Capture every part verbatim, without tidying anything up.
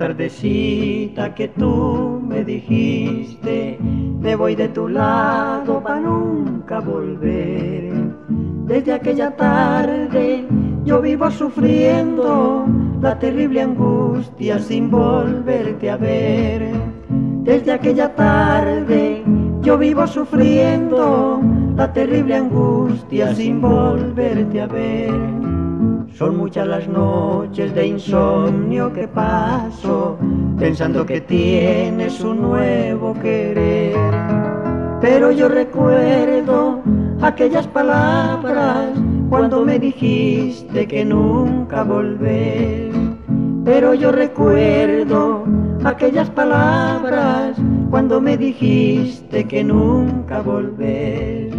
tardecita que tú me dijiste, me voy de tu lado pa' nunca volver. Desde aquella tarde yo vivo sufriendo la terrible angustia sin volverte a ver. Desde aquella tarde yo vivo sufriendo la terrible angustia sin volverte a ver. Son muchas las noches de insomnio que paso pensando que tienes un nuevo querer. Pero yo recuerdo aquellas palabras cuando me dijiste que nunca volver. Pero yo recuerdo aquellas palabras cuando me dijiste que nunca volver.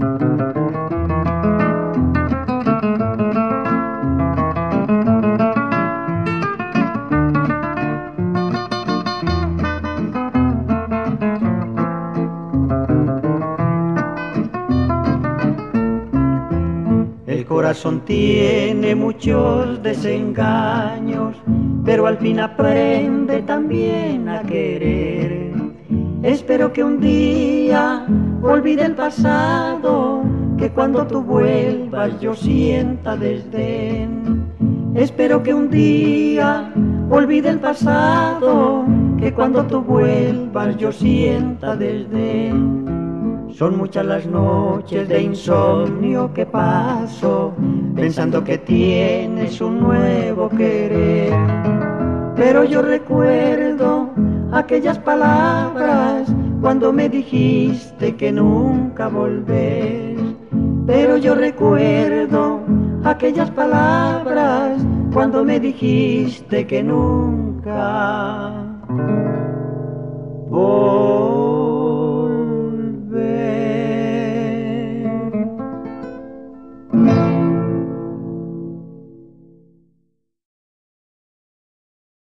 El corazón tiene muchos desengaños, pero al fin aprende también a querer. Espero que un día olvide el pasado, que cuando tú vuelvas yo sienta desdén. Espero que un día olvide el pasado, que cuando tú vuelvas yo sienta desdén. Son muchas las noches de insomnio que paso pensando que tienes un nuevo querer. Pero yo recuerdo aquellas palabras cuando me dijiste que nunca volver. Pero yo recuerdo aquellas palabras cuando me dijiste que nunca